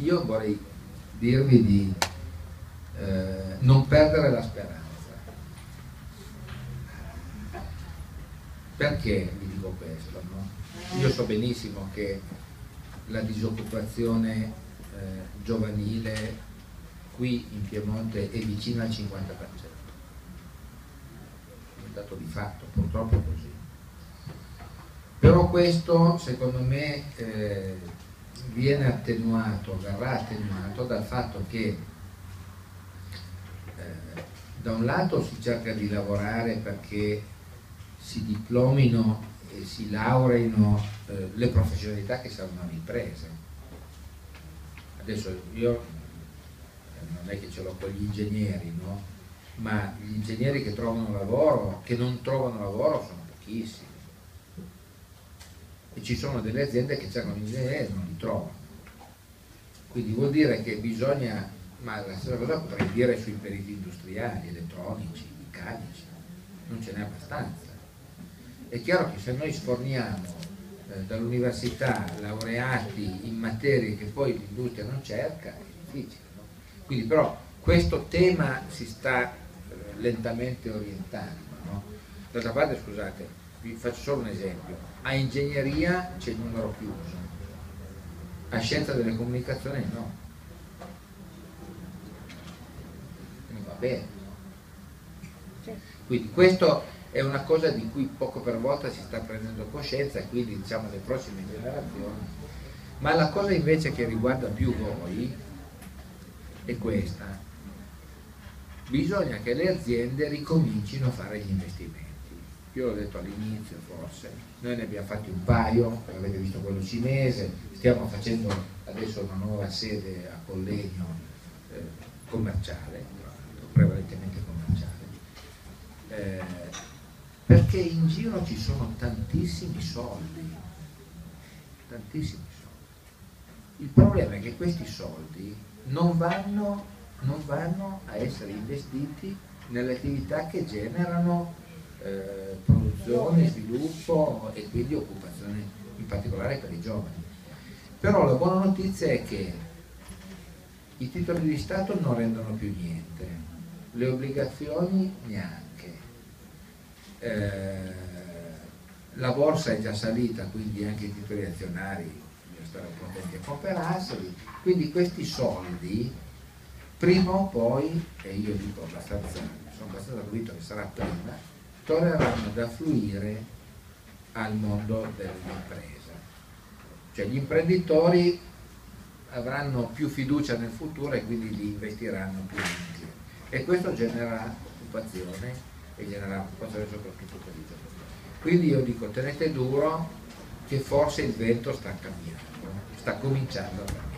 io vorrei dirvi di non perdere la speranza. Perché vi dico questo? No? Io so benissimo che la disoccupazione giovanile qui in Piemonte è vicina al 50%. È un dato di fatto, purtroppo è così. Però questo, secondo me, viene attenuato, verrà attenuato dal fatto che da un lato si cerca di lavorare perché si diplomino e si laureino le professionalità che saranno riprese. Adesso io non è che ce l'ho con gli ingegneri, no? Ma gli ingegneri che trovano lavoro, che non trovano lavoro, sono pochissimi. E ci sono delle aziende che cercano gli ingegneri e non li trovano. Quindi vuol dire che bisogna, ma la stessa cosa potrei dire sui periti industriali, elettronici, meccanici, non ce n'è abbastanza. È chiaro che se noi sforniamo dall'università laureati in materie che poi l'industria non cerca, è difficile, no? Quindi però questo tema si sta lentamente orientando, no? D'altra parte, scusate, vi faccio solo un esempio: a ingegneria c'è il numero chiuso, a scienza delle comunicazioni no. Quindi va bene, no? Quindi questo è una cosa di cui poco per volta si sta prendendo coscienza, e quindi diciamo le prossime generazioni. Ma la cosa invece che riguarda più voi è questa: bisogna che le aziende ricomincino a fare gli investimenti. Io l'ho detto all'inizio, forse noi ne abbiamo fatti un paio, avete visto quello cinese, stiamo facendo adesso una nuova sede a Collegno, commerciale, prevalentemente commerciale, perché in giro ci sono tantissimi soldi. Il problema è che questi soldi non vanno a essere investiti nelle attività che generano produzione, sviluppo e quindi occupazione, in particolare per i giovani. Però la buona notizia è che i titoli di Stato non rendono più niente, le obbligazioni neanche, la borsa è già salita, quindi anche i titoli azionari bisogna stare contenti a comperarseli. Quindi questi soldi prima o poi, e io dico sono abbastanza convinto che sarà prima, torneranno ad affluire al mondo dell'impresa. Cioè gli imprenditori avranno più fiducia nel futuro e quindi li investiranno più volentieri. E questo genererà occupazione e genererà occupazione soprattutto per i giovani. Quindi io dico, tenete duro che forse il vento sta cambiando, sta cominciando a cambiare.